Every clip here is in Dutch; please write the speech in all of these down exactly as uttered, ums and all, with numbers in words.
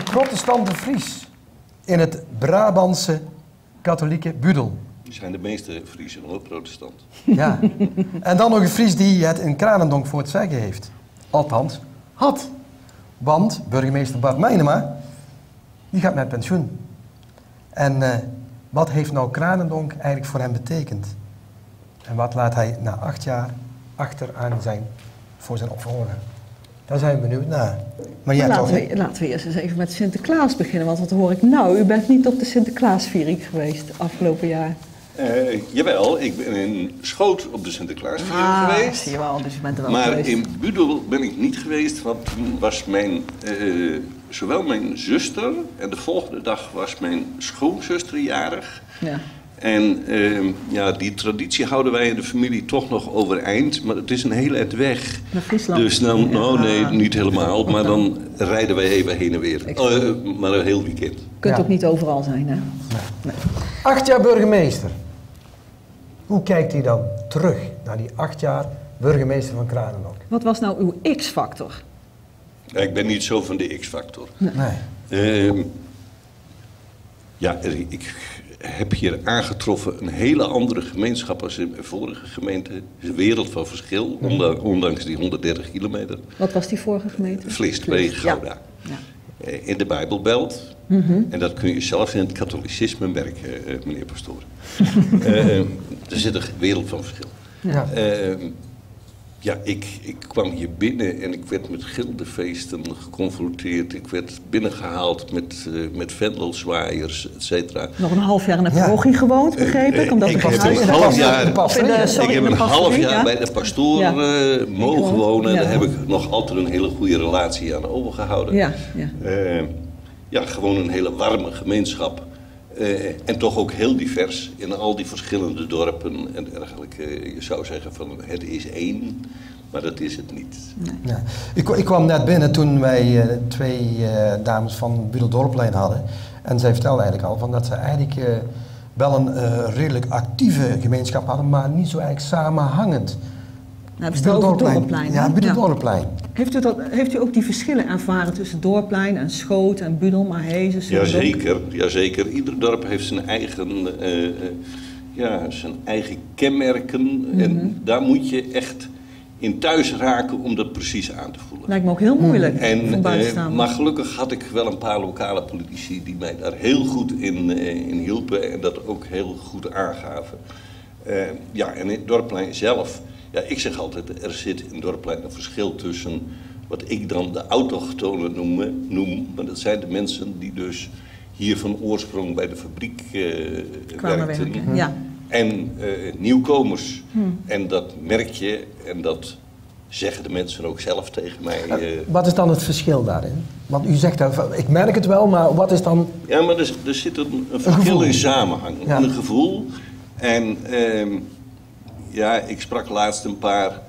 protestante Fries in het Brabantse katholieke Budel. Die zijn de meeste Friesen ook protestant. Ja. En dan nog een Fries die het in Kranendonk voor het zeggen heeft. Althans, had. Want burgemeester Bart Meinema, die gaat met pensioen. En uh, wat heeft nou Kranendonk eigenlijk voor hem betekend? En wat laat hij na acht jaar achteraan zijn voor zijn opvolger? Daar zijn we benieuwd naar. Maar jij laten, toch, we, laten we eerst eens even met Sinterklaas beginnen. Want wat hoor ik nou? U bent niet op de Sinterklaasviering geweest afgelopen jaar. Uh, jawel, ik ben in Schoot op de Sinterklaasviering ah, geweest. Zie je wel, dus je bent er wel maar geweest. in Budel ben ik niet geweest, want toen was mijn, uh, zowel mijn zuster en de volgende dag was mijn schoonzuster jarig. Ja. En uh, ja, die traditie houden wij in de familie toch nog overeind, maar het is een hele eind weg. Naar Friesland? Dus dan, ja. nou nee, niet helemaal, maar dan rijden wij even heen en weer. Uh, maar een heel weekend. Je kunt Ja. ook niet overal zijn, hè? Nee. Nee. Acht jaar burgemeester. Hoe kijkt hij dan terug naar die acht jaar burgemeester van Kranendonk? Wat was nou uw X-factor? Ja, ik ben niet zo van de X-factor. Nee. Uh, ja, ik heb hier aangetroffen een hele andere gemeenschap als in mijn vorige gemeente. Het is een wereld van verschil, ondanks die honderddertig kilometer. Wat was die vorige gemeente? Vlist, bij Gouda. Ja. Ja. In de Bijbelbelt. Mm-hmm. En dat kun je zelfs in het katholicisme merken, uh, meneer Pastoor. uh, er zit een wereld van verschil. Ja. Uh, ja, ik, ik kwam hier binnen en ik werd met gildefeesten geconfronteerd. Ik werd binnengehaald met, uh, met vendelzwaaiers, et cetera. Nog een half jaar in de parochie ja. gewoond, begreep ik? Omdat ik de heb een half jaar, de pastorie, de, sorry, ik heb een half jaar ja? bij de pastoor ja. uh, mogen wonen. Ja. Daar heb ik nog altijd een hele goede relatie aan overgehouden. Ja, ja. Uh, ja, gewoon een hele warme gemeenschap. Uh, en toch ook heel divers in al die verschillende dorpen en dergelijke. Je zou zeggen van het is één, maar dat is het niet. Nee. Ja. Ik, ik kwam net binnen toen wij uh, twee uh, dames van Budel Dorplijn hadden. En zij vertelden eigenlijk al van dat ze eigenlijk uh, wel een uh, redelijk actieve gemeenschap hadden, maar niet zo eigenlijk samenhangend. Nou, Budel Dorplijn. Ja, Budel Dorplijn. Heeft u, dat, heeft u ook die verschillen ervaren tussen Dorplein en Schoot en Budel, Mahezen? Jazeker, jazeker. Ieder dorp heeft zijn eigen, uh, uh, ja, zijn eigen kenmerken. Mm-hmm. En daar moet je echt in thuis raken om dat precies aan te voelen. Lijkt me ook heel moeilijk en, van buitenstaanders. Uh, maar gelukkig had ik wel een paar lokale politici die mij daar heel goed in, uh, in hielpen en dat ook heel goed aangaven. Uh, ja, en in het Dorplein zelf... Ja, ik zeg altijd, er zit in Dorplein een verschil tussen wat ik dan de autochtonen noem, noem, maar dat zijn de mensen die dus hier van oorsprong bij de fabriek uh, werkten. Werken. Ja. En uh, nieuwkomers. Hmm. En dat merk je en dat zeggen de mensen ook zelf tegen mij. Uh, wat is dan het verschil daarin? Want u zegt, ik merk het wel, maar wat is dan... Ja, maar er, er zit een, een verschil een in samenhang, ja. een gevoel. En... Uh, Ja, ik sprak laatst een paar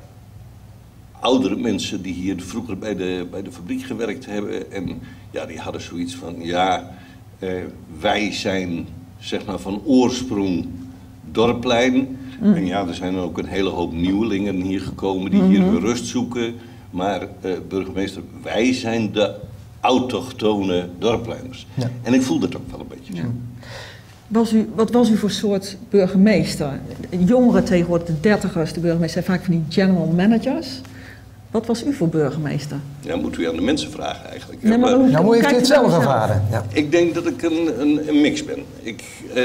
oudere mensen die hier vroeger bij de, bij de fabriek gewerkt hebben. En ja, die hadden zoiets van, ja, eh, wij zijn zeg maar van oorsprong Dorplein. Mm. En ja, er zijn ook een hele hoop nieuwelingen hier gekomen die mm-hmm. hier rust zoeken. Maar eh, burgemeester, wij zijn de autochtone Dorpleiners. Ja. En ik voel dat ook wel een beetje zo. Ja. Was u, wat was u voor soort burgemeester? Jongeren tegenwoordig, de dertigers, de burgemeester, zijn vaak van die general managers. Wat was u voor burgemeester? Ja, moet u aan de mensen vragen eigenlijk. Nee, maar hoe, nou, hoe heeft u het zelf ervaren? Ja. Ik denk dat ik een, een, een mix ben. Ik eh,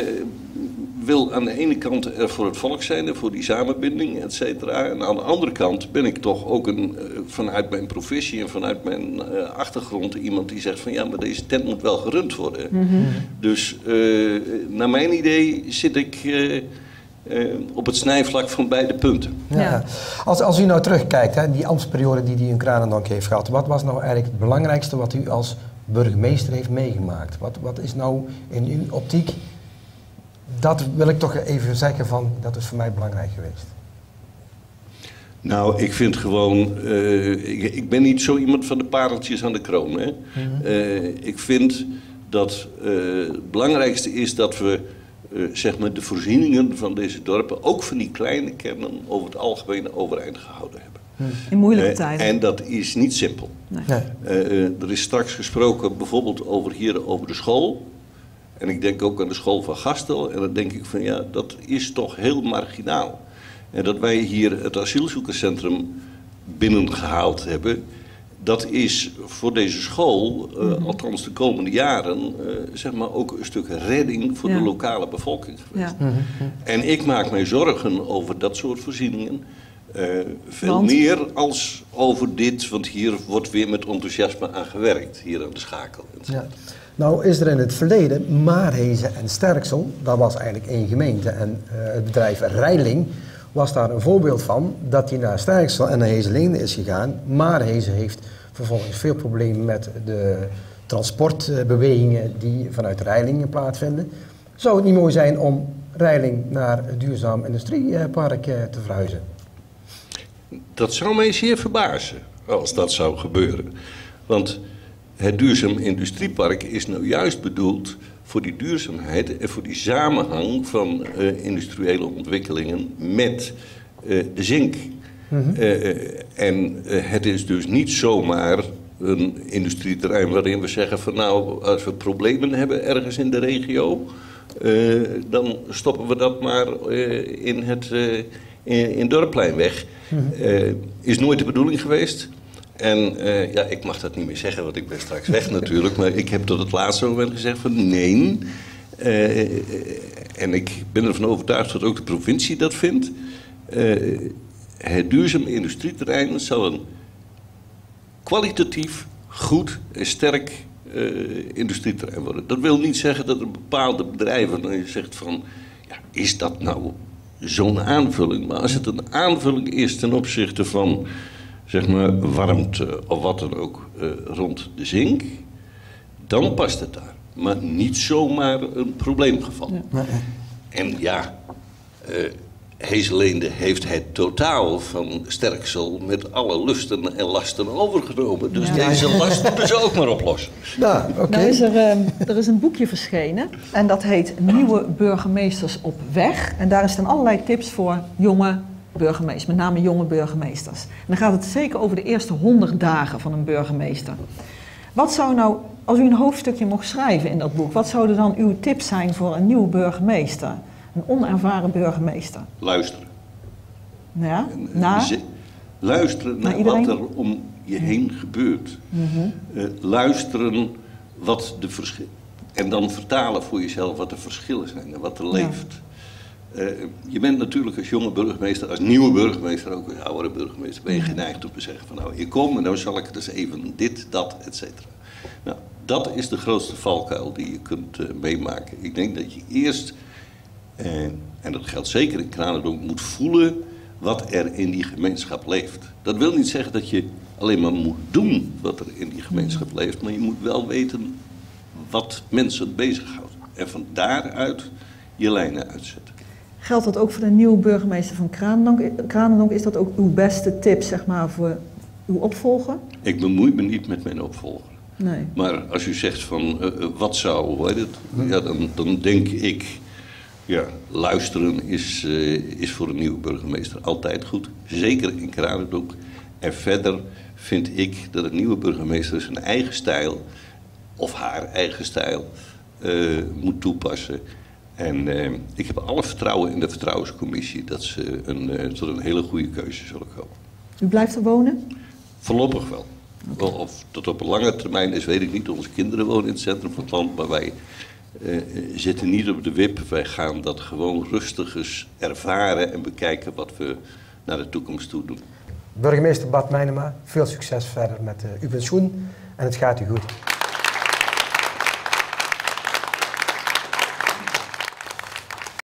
wil aan de ene kant er voor het volk zijn, voor die samenbinding, et cetera. En aan de andere kant ben ik toch ook een, vanuit mijn professie en vanuit mijn uh, achtergrond iemand die zegt van ja, maar deze tent moet wel gerund worden. Mm-hmm. Dus uh, naar mijn idee zit ik uh, uh, op het snijvlak van beide punten. Ja. Ja. Als, als u nou terugkijkt, hè, die ambtsperiode die u in Kranendonk heeft gehad, wat was nou eigenlijk het belangrijkste wat u als burgemeester heeft meegemaakt? Wat, wat is nou in uw optiek... Dat wil ik toch even zeggen van, dat is voor mij belangrijk geweest. Nou, ik vind gewoon, uh, ik, ik ben niet zo iemand van de pareltjes aan de kroon. Hè? Mm-hmm. Uh, ik vind dat uh, het belangrijkste is dat we uh, zeg maar de voorzieningen van deze dorpen, ook van die kleine kernen, over het algemeen overeind gehouden hebben. In moeilijke uh, tijden. En dat is niet simpel. Nee. Nee. Uh, uh, er is straks gesproken bijvoorbeeld over hier over de school. En ik denk ook aan de school van Gastel. En dan denk ik van ja, dat is toch heel marginaal. En dat wij hier het asielzoekerscentrum binnengehaald hebben, dat is voor deze school, uh, mm-hmm. althans de komende jaren, uh, zeg maar ook een stuk redding voor ja. de lokale bevolking geweest. Ja. Mm-hmm. En ik maak mij zorgen over dat soort voorzieningen. Uh, veel want? meer als over dit, want hier wordt weer met enthousiasme aan gewerkt, hier aan de schakel. Ja. Nou is er in het verleden Maarhezen en Sterksel, dat was eigenlijk één gemeente. En uh, het bedrijf Reiling was daar een voorbeeld van, dat hij naar Sterksel en naar Heeselingen is gegaan. Maarhezen heeft vervolgens veel problemen met de transportbewegingen die vanuit Reilingen plaatsvinden. Zou het niet mooi zijn om Reiling naar het duurzaam industriepark te verhuizen? Dat zou mij zeer verbazen als dat zou gebeuren. Want het duurzaam industriepark is nou juist bedoeld voor die duurzaamheid en voor die samenhang van uh, industriële ontwikkelingen met uh, de zink. Mm-hmm. uh, en uh, het is dus niet zomaar een industrieterrein waarin we zeggen van nou, als we problemen hebben ergens in de regio, uh, dan stoppen we dat maar uh, in het uh, in, in Dorpplein weg. Mm-hmm. Uh, is nooit de bedoeling geweest. En uh, ja, ik mag dat niet meer zeggen, want ik ben straks weg natuurlijk. Maar ik heb tot het laatste moment gezegd van nee. Uh, en ik ben ervan overtuigd dat ook de provincie dat vindt. Uh, het duurzaam industrieterrein zal een kwalitatief goed en sterk uh, industrieterrein worden. Dat wil niet zeggen dat er bepaalde bedrijven, dan je zegt van, ja, is dat nou zo'n aanvulling? Maar als het een aanvulling is ten opzichte van, zeg maar, warmte of wat dan ook uh, rond de zink, dan past het daar. Maar niet zomaar een probleemgeval. Ja. En ja, uh, Heeseleende heeft het totaal van Sterksel met alle lusten en lasten overgenomen. Dus ja. deze last moeten ze ook maar oplossen. Ja, okay. Nou is er, uh, er is een boekje verschenen en dat heet Nieuwe burgemeesters op weg. En daar staan allerlei tips voor jonge burgemeesters, met name jonge burgemeesters. En dan gaat het zeker over de eerste honderd dagen van een burgemeester. Wat zou nou, als u een hoofdstukje mocht schrijven in dat boek, wat zouden dan uw tips zijn voor een nieuwe burgemeester? Een onervaren burgemeester? Luisteren. Ja, naar? Luisteren naar, naar wat er om je heen gebeurt. Mm-hmm. Uh, luisteren wat de verschillen. En dan vertalen voor jezelf wat de verschillen zijn en wat er leeft. Ja. Uh, je bent natuurlijk als jonge burgemeester, als nieuwe burgemeester, ook als oudere burgemeester, ben je geneigd om te zeggen van nou, ik kom en dan zal ik dus even dit, dat, et cetera. Nou, dat is de grootste valkuil die je kunt uh, meemaken. Ik denk dat je eerst, uh, en dat geldt zeker in Kranendonk, moet voelen wat er in die gemeenschap leeft. Dat wil niet zeggen dat je alleen maar moet doen wat er in die gemeenschap leeft, maar je moet wel weten wat mensen bezighoudt. En van daaruit je lijnen uitzetten. Geldt dat ook voor de nieuwe burgemeester van Kranendonk? Kranendonk, is dat ook uw beste tip, zeg maar, voor uw opvolger? Ik bemoei me niet met mijn opvolger. Nee. Maar als u zegt van uh, wat zou, hoe heet het? Ja, dan, dan denk ik, ja, luisteren is, uh, is voor een nieuwe burgemeester altijd goed. Zeker in Kranendonk. En verder vind ik dat een nieuwe burgemeester zijn eigen stijl, of haar eigen stijl, uh, moet toepassen. En uh, ik heb alle vertrouwen in de vertrouwenscommissie dat ze een, uh, tot een hele goede keuze zullen komen. U blijft er wonen? Voorlopig wel. Okay. Of dat op een lange termijn is, weet ik niet. Onze kinderen wonen in het centrum van het land, maar wij uh, zitten niet op de wip. Wij gaan dat gewoon rustig eens ervaren en bekijken wat we naar de toekomst toe doen. Burgemeester Bart Meinema, veel succes verder met uh, uw pensioen en het gaat u goed.